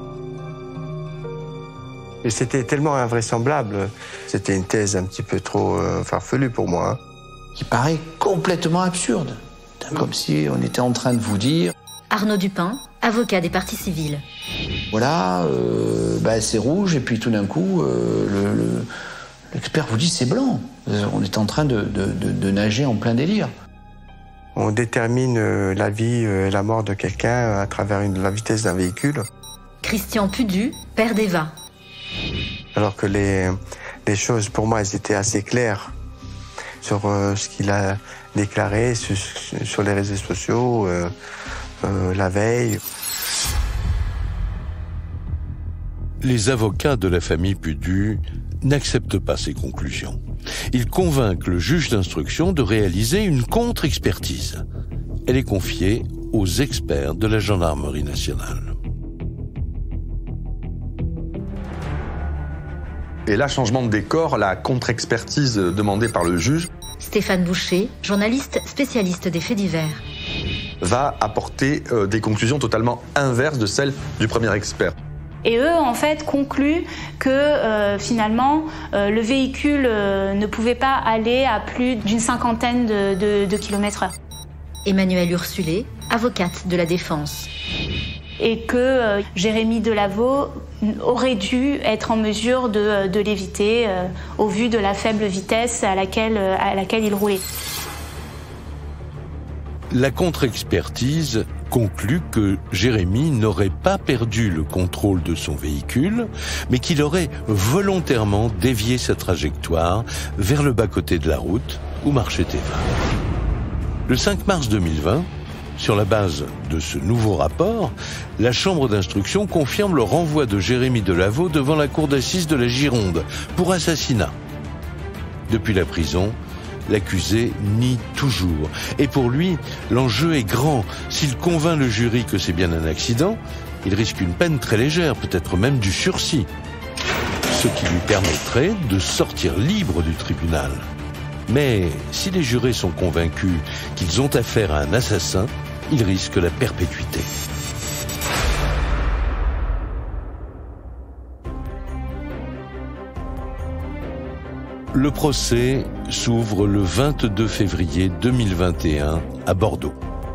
Et c'était tellement invraisemblable, c'était une thèse un petit peu trop euh, farfelue pour moi. Hein. Qui paraît complètement absurde, comme si on était en train de vous dire... Arnaud Dupin, avocat des parties civiles. Voilà, euh, bah c'est rouge, et puis tout d'un coup, euh, le, le, l'expert vous dit c'est blanc. On est en train de, de, de, de nager en plein délire. On détermine euh, la vie et la mort de quelqu'un à travers une, la vitesse d'un véhicule. Christian Pudu, père d'Eva. Alors que les, les choses, pour moi, elles étaient assez claires sur euh, ce qu'il a déclaré sur, sur les réseaux sociaux euh, euh, la veille. Les avocats de la famille Pudu n'acceptent pas ces conclusions. Ils convainquent le juge d'instruction de réaliser une contre-expertise. Elle est confiée aux experts de la gendarmerie nationale. Et là, changement de décor, la contre-expertise demandée par le juge. Stéphane Boucher, journaliste spécialiste des faits divers. Va apporter euh, des conclusions totalement inverses de celles du premier expert. Et eux, en fait, concluent que euh, finalement, euh, le véhicule euh, ne pouvait pas aller à plus d'une cinquantaine de, de, de kilomètres heure. Emmanuelle Ursulé, avocate de la défense. Et que euh, Jérémy Delaveau aurait dû être en mesure de, de l'éviter euh, au vu de la faible vitesse à laquelle, à laquelle il roulait. La contre-expertise conclut que Jérémy n'aurait pas perdu le contrôle de son véhicule, mais qu'il aurait volontairement dévié sa trajectoire vers le bas-côté de la route où marchait Eva. Le cinq mars deux mille vingt, sur la base de ce nouveau rapport, la Chambre d'instruction confirme le renvoi de Jérémy Delaveau devant la cour d'assises de la Gironde pour assassinat. Depuis la prison, l'accusé nie toujours. Et pour lui, l'enjeu est grand. S'il convainc le jury que c'est bien un accident, il risque une peine très légère, peut-être même du sursis. Ce qui lui permettrait de sortir libre du tribunal. Mais si les jurés sont convaincus qu'ils ont affaire à un assassin, ils risquent la perpétuité. Le procès s'ouvre le vingt-deux février deux mille vingt et un à Bordeaux.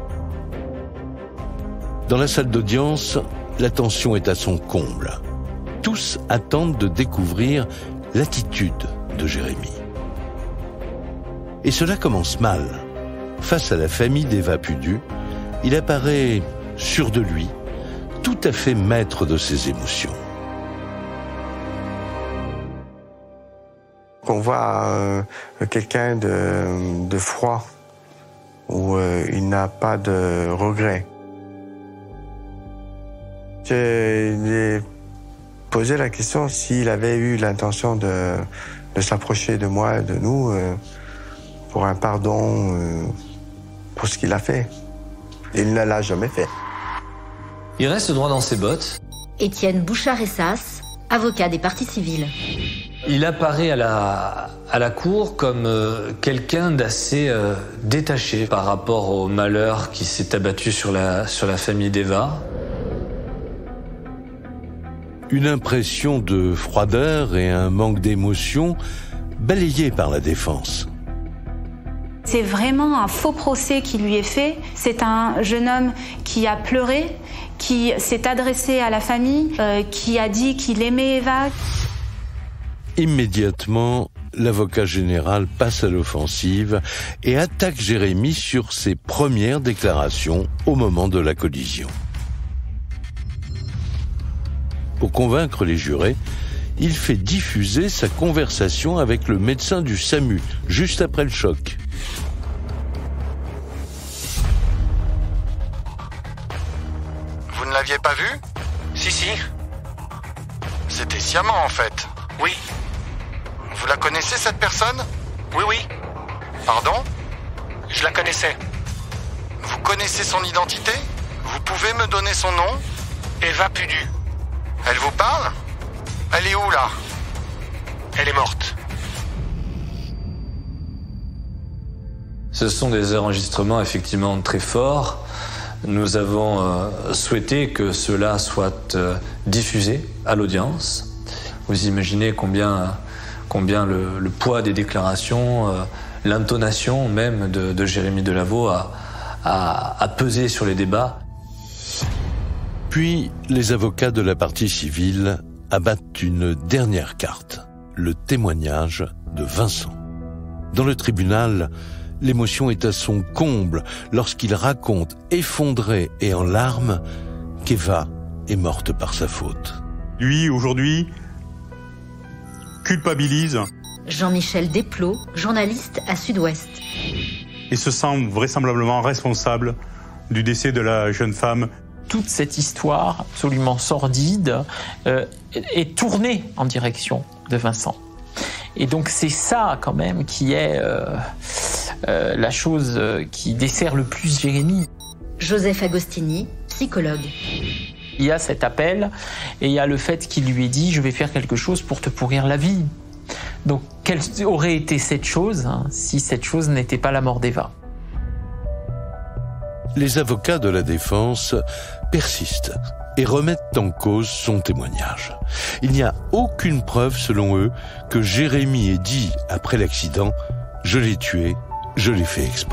Dans la salle d'audience, la tension est à son comble. Tous attendent de découvrir l'attitude de Jérémy. Et cela commence mal. Face à la famille d'Eva Pudu, il apparaît sûr de lui, tout à fait maître de ses émotions. On voit euh, quelqu'un de, de froid, où euh, il n'a pas de regrets. Je lui ai posé la question s'il avait eu l'intention de, de s'approcher de moi, de nous, euh, pour un pardon euh, pour ce qu'il a fait. Il ne l'a jamais fait. Il reste droit dans ses bottes. Étienne Bouchard-Essas, avocat des parties civiles. Il apparaît à la, à la cour comme euh, quelqu'un d'assez euh, détaché par rapport au malheur qui s'est abattu sur la, sur la famille d'Eva. Une impression de froideur et un manque d'émotion balayés par la défense. C'est vraiment un faux procès qui lui est fait. C'est un jeune homme qui a pleuré, qui s'est adressé à la famille, euh, qui a dit qu'il aimait Eva. Immédiatement, l'avocat général passe à l'offensive et attaque Jérémy sur ses premières déclarations au moment de la collision. Pour convaincre les jurés, il fait diffuser sa conversation avec le médecin du SAMU, juste après le choc. Vous ne l'aviez pas vu? Si, si. C'était sciemment, en fait. Oui. Vous la connaissez, cette personne? Oui, oui. Pardon? Je la connaissais. Vous connaissez son identité? Vous pouvez me donner son nom? Eva Pudu. Elle vous parle? Elle est où, là? Elle est morte. Ce sont des enregistrements effectivement très forts. Nous avons euh, souhaité que cela soit euh, diffusé à l'audience. Vous imaginez combien, combien le, le poids des déclarations, euh, l'intonation même de, de Jérémy Delaveau a, a, a pesé sur les débats. Puis, les avocats de la partie civile abattent une dernière carte, le témoignage de Vincent. Dans le tribunal, l'émotion est à son comble lorsqu'il raconte, effondré et en larmes, qu'Eva est morte par sa faute. Lui, aujourd'hui, culpabilise. Jean-Michel Desplot, journaliste à Sud-Ouest. Et se sent vraisemblablement responsable du décès de la jeune femme. Toute cette histoire absolument sordide euh, est tournée en direction de Vincent. Et donc c'est ça quand même qui est euh, euh, la chose qui dessert le plus Jérémy. Joseph Agostini, psychologue. Il y a cet appel et il y a le fait qu'il lui ait dit « je vais faire quelque chose pour te pourrir la vie ». Donc quelle aurait été cette chose hein, si cette chose n'était pas la mort d'Eva? Les avocats de la défense persistent et remettent en cause son témoignage. Il n'y a aucune preuve, selon eux, que Jérémy ait dit, après l'accident, « je l'ai tué, je l'ai fait exprès ».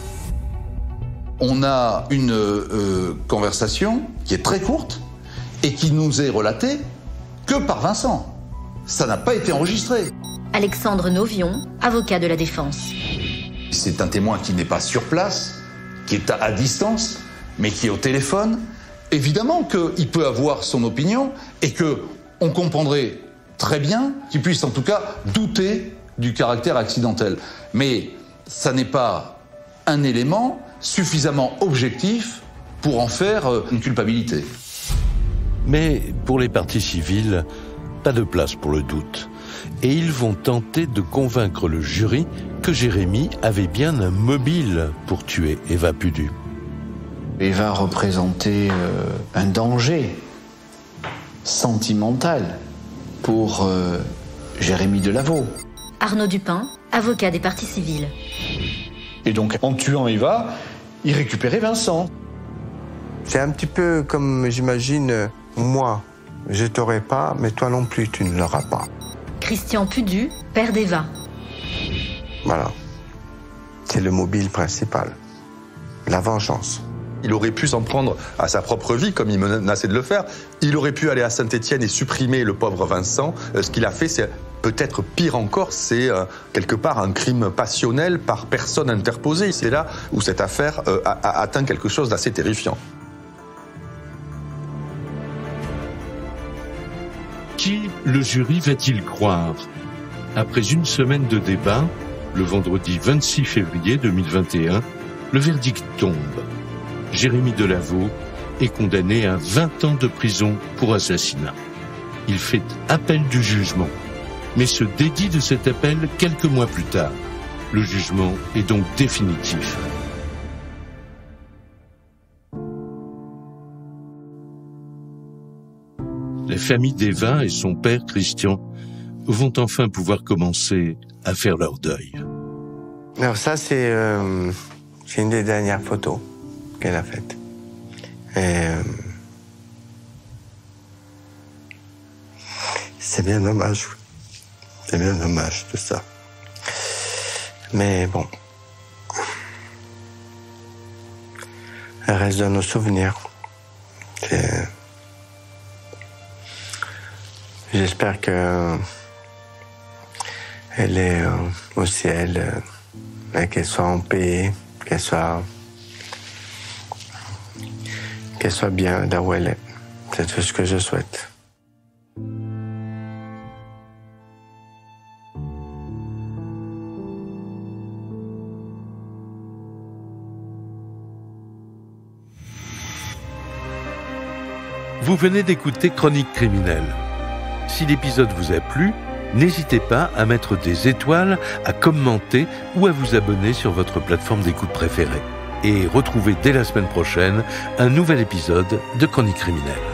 On a une euh, conversation qui est très courte et qui nous est relatée que par Vincent. Ça n'a pas été enregistré. Alexandre Novion, avocat de la défense. C'est un témoin qui n'est pas sur place, qui est à distance, mais qui est au téléphone. Évidemment qu'il peut avoir son opinion et qu'on comprendrait très bien qu'il puisse en tout cas douter du caractère accidentel. Mais ça n'est pas un élément suffisamment objectif pour en faire une culpabilité. Mais pour les parties civiles, pas de place pour le doute. Et ils vont tenter de convaincre le jury que Jérémy avait bien un mobile pour tuer Eva Pudu. Eva représentait euh, un danger sentimental pour euh, Jérémy Delaveau. Arnaud Dupin, avocat des parties civiles. Et donc, en tuant Eva, il récupérait Vincent. C'est un petit peu comme, j'imagine, moi, je t'aurai pas, mais toi non plus, tu ne l'auras pas. Christian Pudu, père d'Eva. Voilà. C'est le mobile principal. La vengeance. Il aurait pu s'en prendre à sa propre vie, comme il menaçait de le faire. Il aurait pu aller à Saint-Étienne et supprimer le pauvre Vincent. Euh, ce qu'il a fait, c'est peut-être pire encore, c'est euh, quelque part un crime passionnel par personne interposée. C'est là où cette affaire euh, a, a atteint quelque chose d'assez terrifiant. Qui le jury va-t-il croire? Après une semaine de débat, le vendredi vingt-six février deux mille vingt et un, le verdict tombe. Jérémy Delaveau est condamné à vingt ans de prison pour assassinat. Il fait appel du jugement, mais se dédie de cet appel quelques mois plus tard. Le jugement est donc définitif. La famille d'Eva et son père Christian vont enfin pouvoir commencer à faire leur deuil. Alors ça, c'est euh, c'est une des dernières photos qu'elle a faites. Et euh, c'est bien dommage. C'est bien dommage tout ça. Mais bon, elle reste dans nos souvenirs. Et j'espère que elle est euh, au ciel, euh, qu'elle soit en paix, qu'elle soit qu'elle soit bien là où elle est. C'est tout ce que je souhaite. Vous venez d'écouter Chronique criminelle. Si l'épisode vous a plu, n'hésitez pas à mettre des étoiles, à commenter ou à vous abonner sur votre plateforme d'écoute préférée. Et retrouvez dès la semaine prochaine un nouvel épisode de Chronique criminelle.